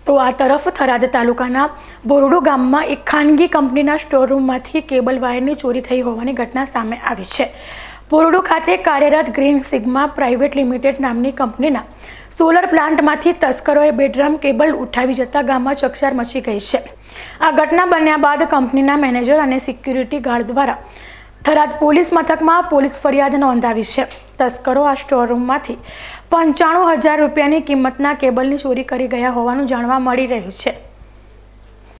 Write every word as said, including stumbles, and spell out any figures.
તો આ તરફ થરાદ તાલુકાના બોરડો ગામમાં એક ખાનગી કંપનીના સ્ટોરરૂમમાંથી કેબલ વાયરની ચોરી થઈ હોવાની ઘટના સામે આવી છે। બોરડો ખાતે કાર્યરત ગ્રીન સિગ્મા પ્રાઇવેટ લિમિટેડ નામની કંપનીના સોલર પ્લાન્ટમાંથી તસ્કરોએ બેડરૂમ કેબલ ઉઠાવી જતા ગામમાં ચકચાર મચી ગઈ છે। આ ઘટના બન્યા બાદ કંપનીના મેનેજર અને સિક્યુરિટી ગાર્ડ દ્વારા થરાદ પોલીસ મથકમાં પોલીસ ફરિયાદ નોંધાવી છે। તસ્કરો આ સ્ટોરરૂમમાંથી પંચાણું હજાર રૂપિયાની કિંમતના કેબલની ચોરી કરી ગયા હોવાનું જાણવા મળી રહ્યું છે।